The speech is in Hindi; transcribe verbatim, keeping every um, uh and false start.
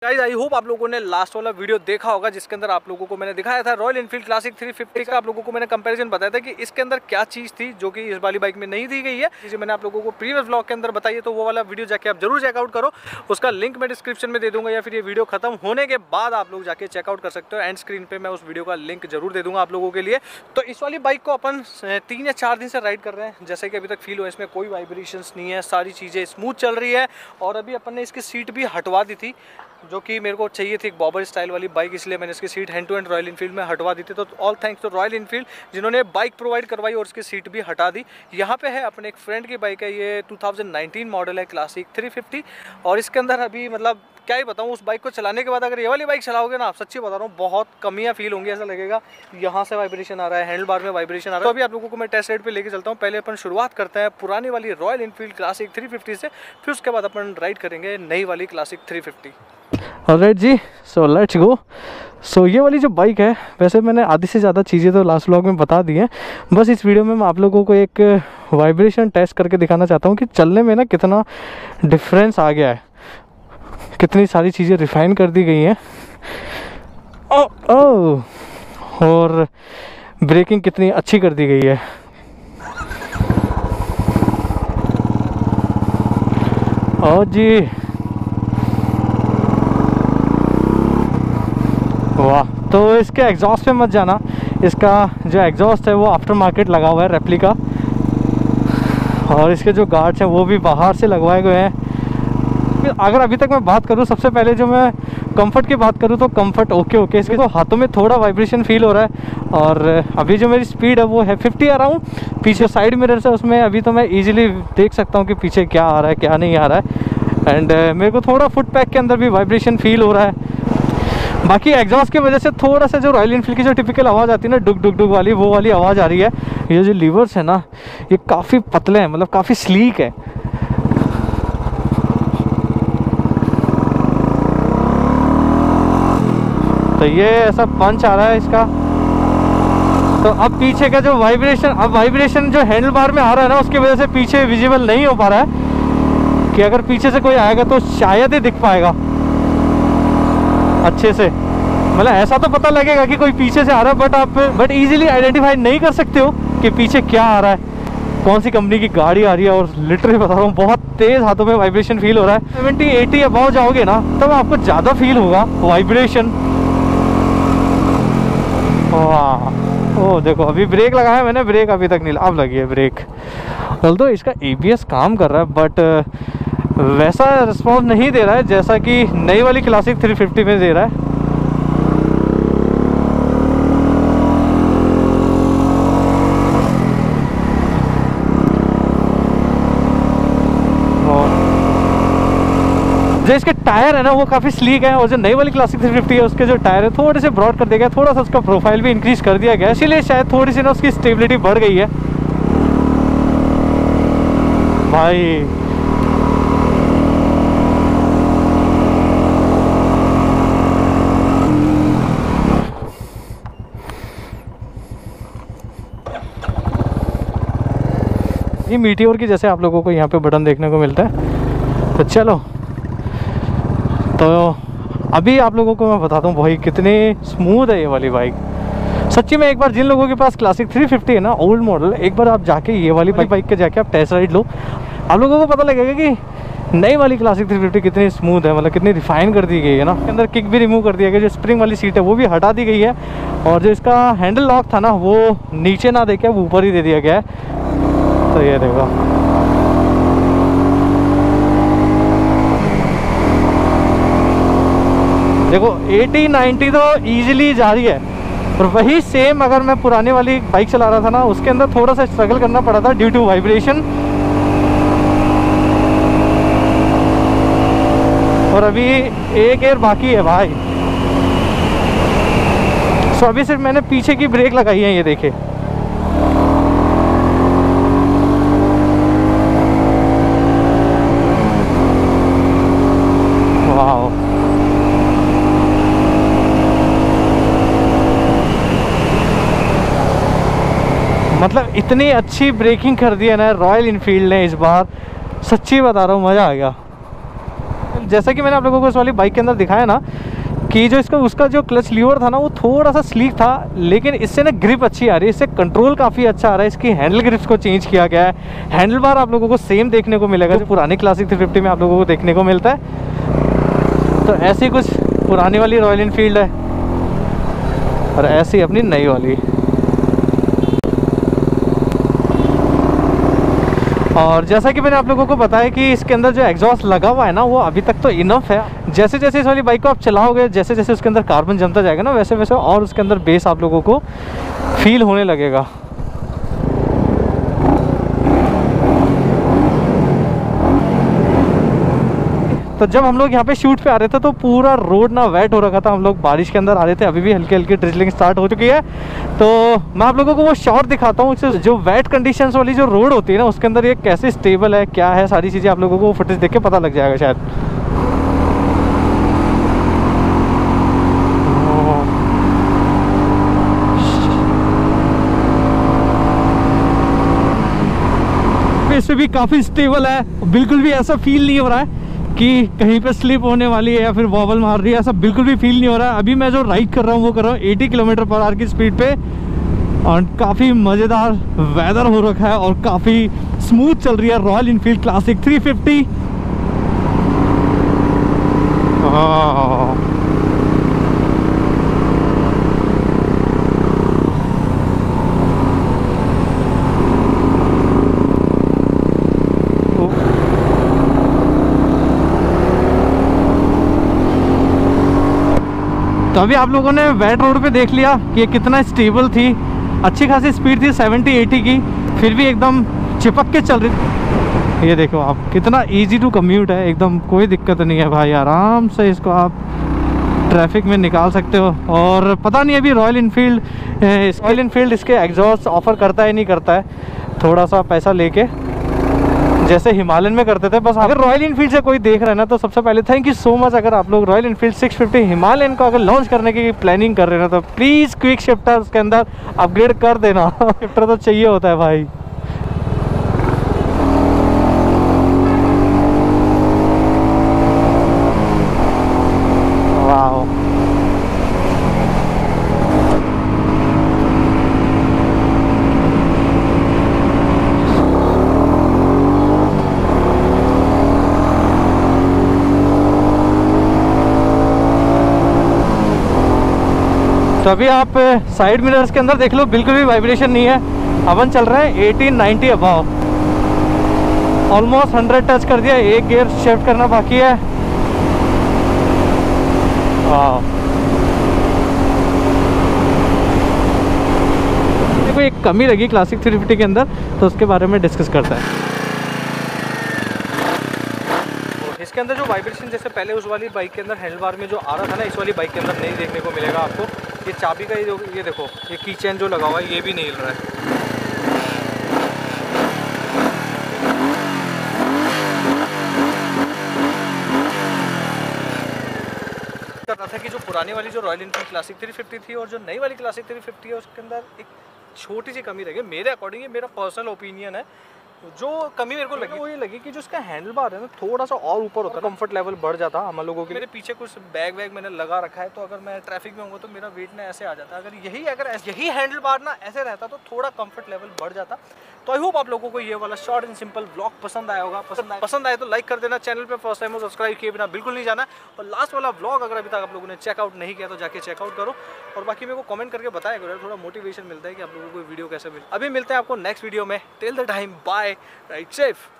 गाइस आई होप आप लोगों ने लास्ट वाला वीडियो देखा होगा जिसके अंदर आप लोगों को मैंने दिखाया था Royal Enfield Classic three fifty का। आप लोगों को मैंने कंपैरिजन बताया था कि इसके अंदर क्या चीज़ थी जो कि इस वाली बाइक में नहीं दी गई है। चीज़ें मैंने आप लोगों को प्रीवियस व्लॉग के अंदर बताई है, तो वो वाला वीडियो जाके आप जरूर चेकआउट करो। उसका लिंक मैं डिस्क्रिप्शन में दे दूंगा या फिर ये वीडियो खत्म होने के बाद आप लोग जाके चेकआउट कर सकते हो। एंड स्क्रीन पर मैं उस वीडियो का लिंक जरूर दे दूंगा आप लोगों के लिए। तो इस वाली बाइक को अपन तीन या चार दिन से राइड कर रहे हैं, जैसे कि अभी तक फील हो इसमें कोई वाइब्रेशंस नहीं है, सारी चीज़ें स्मूथ चल रही है। और अभी अपन ने इसकी सीट भी हटवा दी थी, जो कि मेरे को चाहिए थी एक बॉबर स्टाइल वाली बाइक, इसलिए मैंने इसकी seat hand to hand Royal Enfield में हटवा दी थी। तो all thanks to Royal Enfield जिन्होंने बाइक प्रोवाइड करवाई और उसकी सीट भी हटा दी। यहाँ पे है अपने एक फ्रेंड की बाइक है, ये टू थाउजेंड नाइनटीन मॉडल है क्लासिक थ्री फिफ्टी। और इसके अंदर अभी मतलब क्या ही बताऊँ, उस बाइक को चलाने के बाद अगर ये वाली बाइक चलाओगे ना, आप सच्ची बता रहा हूँ बहुत कमियाँ फील होंगी। ऐसा लगेगा यहाँ से वाइब्रेशन आ रहा है, हैंडल बार में वाइब्रेशन आ रहा है। तो अभी आप लोगों को मैं टेस्ट राइड पे लेके चलता हूँ। पहले अपन शुरुआत करते हैं पुरानी वाली Royal Enfield Classic three fifty से, फिर उसके बाद अपन राइड करेंगे नई वाली क्लासिक थ्री फिफ्टी। ऑलराइट जी, सो लेट्स गो। सो ये वाली जो बाइक है, वैसे मैंने आधी से ज़्यादा चीज़ें तो लास्ट व्लॉग में बता दी हैं, बस इस वीडियो में मैं आप लोगों को एक वाइब्रेशन टेस्ट करके दिखाना चाहता हूँ कि चलने में ना कितना डिफरेंस आ गया है, कितनी सारी चीज़ें रिफाइन कर दी गई हैं। ओ, ओ, और ब्रेकिंग कितनी अच्छी कर दी गई है। और जी वाह, तो इसके एग्जॉस्ट पे मत जाना, इसका जो एग्जॉस्ट है वो आफ्टर मार्केट लगा हुआ है रेप्लिका, और इसके जो गार्ड्स हैं वो भी बाहर से लगवाए गए हैं। अगर अभी तक मैं बात करूँ, सबसे पहले जो मैं कंफर्ट की बात करूँ तो कंफर्ट ओके ओके इसके तो हाथों में थोड़ा वाइब्रेशन फील हो रहा है। और अभी जो मेरी स्पीड है वो है फिफ्टी अराउंड। पीछे साइड मिरर से उसमें अभी तो मैं इजीली देख सकता हूँ कि पीछे क्या आ रहा है क्या नहीं आ रहा है। एंड uh, मेरे को थोड़ा फुट पैक के अंदर भी वाइब्रेशन फील हो रहा है। बाकी एग्जॉस्ट की वजह से थोड़ा सा जो रॉयल एनफील्ड की जो टिपिकल आवाज़ आती है ना, डुक डुक डुक वाली, वो वाली आवाज़ आ रही है। ये जो लीवर्स है ना, ये काफ़ी पतले हैं, मतलब काफ़ी स्लीक है। तो ये ऐसा पंच आ रहा है इसका। तो अब पीछे का जो वाइब्रेशन, अब वाइब्रेशन जो हैंडल बार में आ रहा है ना, उसकी वजह से पीछे विजिबल नहीं हो पा रहा है कि अगर पीछे से कोई आएगा तो शायद ही दिख पाएगा अच्छे से। मतलब ऐसा तो पता लगेगा कि कोई पीछे से आ रहा है, बट आप बट इजीली आइडेंटिफाई नहीं कर सकते हो कि पीछे क्या आ रहा है, कौन सी कंपनी की गाड़ी आ रही है। और लिटरली बता रहा हूँ, बहुत तेज़ हाथों में वाइब्रेशन फील हो रहा है। सेवेंटी एटी अबाव जाओगे ना, तब आपको ज़्यादा फील होगा वाइब्रेशन। वाह, ओ देखो, अभी ब्रेक लगाया मैंने, ब्रेक अभी तक नहीं, अब लगी है ब्रेक। तो इसका ए बी एस काम कर रहा है, बट वैसा रिस्पॉन्स नहीं दे रहा है जैसा कि नई वाली क्लासिक थ्री फिफ्टी में दे रहा है। जो इसके टायर है ना वो काफ़ी स्लीक है, और जो नई वाली क्लासिक थ्री फिफ्टी है उसके जो टायर है थोड़े से ब्रॉड कर दिया गया, थोड़ा सा उसका प्रोफाइल भी इंक्रीज कर दिया गया, इसीलिए शायद थोड़ी सी ना उसकी स्टेबिलिटी बढ़ गई है भाई। ये मीटियोर की जैसे आप लोगों को यहाँ पे बटन देखने को मिलता है। तो चलो, तो अभी आप लोगों को मैं बताता हूँ भाई कितनी स्मूथ है ये वाली बाइक। सच्ची में एक बार जिन लोगों के पास क्लासिक थ्री फिफ्टी है ना, ओल्ड मॉडल, एक बार आप जाके ये वाली बाइक बाइक के जाके आप टेस्ट राइड लो, आप लोगों को पता लगेगा कि नई वाली क्लासिक थ्री फिफ्टी कितनी स्मूथ है, मतलब कितनी रिफाइन कर दी गई है ना। इसके अंदर किक भी रिमूव कर दिया गया, जो स्प्रिंग वाली सीट है वो भी हटा दी गई है, और जो इसका हैंडल लॉक था ना वो नीचे ना देके अब ऊपर ही दे दिया गया है। तो ये देखो, देखो एटी नाइंटी तो इजीली जा रही है। और वही सेम अगर मैं पुराने वाली बाइक चला रहा था ना, उसके अंदर थोड़ा सा स्ट्रगल करना पड़ा था ड्यू टू वाइब्रेशन। और अभी एक एयर बाकी है भाई। सो अभी सिर्फ मैंने पीछे की ब्रेक लगाई है, ये देखे। मतलब इतनी अच्छी ब्रेकिंग कर दी है ना रॉयल एनफील्ड ने इस बार, सच्ची बता रहा हूँ, मज़ा आ गया। जैसा कि मैंने आप लोगों को इस वाली बाइक के अंदर दिखाया ना कि जो इसका उसका जो क्लच लीवर था ना वो थोड़ा सा स्लीक था, लेकिन इससे ना ग्रिप अच्छी आ रही है, इससे कंट्रोल काफ़ी अच्छा आ रहा है। इसकी हैंडल ग्रिप्स को चेंज किया गया है। हैंडल बार आप लोगों को सेम देखने को मिलेगा जो पुरानी क्लासिक थ्री फिफ्टी में आप लोगों को देखने को मिलता है। तो ऐसी कुछ पुरानी वाली रॉयल इनफील्ड है और ऐसी अपनी नई वाली। और जैसा कि मैंने आप लोगों को बताया कि इसके अंदर जो एग्जॉस्ट लगा हुआ है ना वो अभी तक तो इनफ है। जैसे जैसे इस वाली बाइक को आप चलाओगे, जैसे जैसे उसके अंदर कार्बन जमता जाएगा ना, वैसे वैसे और उसके अंदर बेस आप लोगों को फील होने लगेगा। तो जब हम लोग यहाँ पे शूट पे आ रहे थे तो पूरा रोड ना वेट हो रखा था, हम लोग बारिश के अंदर आ रहे थे, अभी भी हल्की हल्की ड्रिजलिंग स्टार्ट हो चुकी है। तो मैं आप लोगों को वो शॉट दिखाता हूँ, जो वेट कंडीशंस वाली जो रोड होती है ना उसके अंदर ये कैसे स्टेबल है, क्या है, सारी चीज़ें आप लोगों को फुटेज देख के पता लग जाएगा शायद। इससे भी काफ़ी स्टेबल है, बिल्कुल भी ऐसा फील नहीं हो रहा है कि कहीं पे स्लिप होने वाली है या फिर वॉबल मार रही है, ऐसा बिल्कुल भी फील नहीं हो रहा है। अभी मैं जो राइड कर रहा हूँ वो कर रहा हूँ अस्सी किलोमीटर पर आवर की स्पीड पे और काफ़ी मज़ेदार वेदर हो रखा है और काफ़ी स्मूथ चल रही है Royal Enfield Classic three fifty. हाँ तो अभी आप लोगों ने वेट रोड पे देख लिया कि ये कितना स्टेबल थी, अच्छी खासी स्पीड थी सेवेंटी एटी की, फिर भी एकदम चिपक के चल रही थी। ये देखो आप कितना इजी टू कम्यूट है, एकदम कोई दिक्कत नहीं है भाई, आराम से इसको आप ट्रैफिक में निकाल सकते हो। और पता नहीं अभी रॉयल इनफील्ड रॉयल इनफील्ड इसके एग्जॉस्ट ऑफ़र करता है नहीं करता है, थोड़ा सा पैसा लेके जैसे हिमालयन में करते थे। बस अगर रॉयल इनफील्ड से कोई देख रहा है ना तो सबसे पहले थैंक यू सो मच। अगर आप लोग Royal Enfield six fifty Himalayan को अगर लॉन्च करने की प्लानिंग कर रहे हैं ना तो प्लीज़ क्विक शिफ्टर उसके अंदर अपग्रेड कर देना। शिफ्टर तो चाहिए होता है भाई। वाह तो अभी आप साइड मिरर्स के अंदर देख लो, बिल्कुल भी वाइब्रेशन नहीं है। अपन चल रहे हैं eighteen ninety above, almost hundred touch कर दिया, एक गियर शिफ्ट करना बाकी है। हाँ देखो एक कमी लगी क्लासिक थ्री फिफ्टी के अंदर, तो उसके बारे में डिस्कस करता है। इसके अंदर जो वाइब्रेशन जैसे पहले उस वाली बाइक के अंदर हैंडल बार में जो आ रहा था ना, इस वाली बाइक के अंदर नहीं देखने को मिलेगा आपको। ये चाबी का ये जो ये देखो ये की चेन जो लगा हुआ है ये भी नहीं हिल रहा है। कर रहा था कि जो पुरानी वाली जो Royal Enfield Classic three fifty थी और जो नई वाली क्लासिक थ्री फिफ्टी है उसके अंदर एक छोटी सी कमी रही है मेरे अकॉर्डिंग, ये मेरा पर्सनल ओपिनियन है। जो कमी मेरे को लगी वो ये लगी कि जो इसका हैंडल बार है ना थोड़ा सा और ऊपर होता है, कंफर्ट लेवल बढ़ जाता हम लोगों के। मेरे पीछे कुछ बैग वैग मैंने लगा रखा है, तो अगर मैं ट्रैफिक में होऊंगा तो मेरा वेट ना ऐसे आ जाता है। अगर यही अगर यही हैंडल बार ना ऐसे रहता तो थोड़ा कंफर्ट लेवल बढ़ जाता। तो आई होप आप लोगों को ये वाला शॉर्ट एंड सिंपल ब्लॉग पसंद आया होगा। पसंद आए पसंद आए तो लाइक कर देना, चैनल पे फर्स्ट टाइम हो सब्सक्राइब किए बिना बिल्कुल नहीं जाना। और लास्ट वाला ब्लॉग अगर अभी तक आप लोगों ने चेकआउट नहीं किया तो जाके चेकआउट करो। और बाकी मेरे को कमेंट करके बताया करो, थोड़ा मोटिवेशन मिलता है कि आप लोगों को वीडियो कैसे मिले। अभी मिलते हैं आपको नेक्स्ट वीडियो में। Till the time bye, ride safe.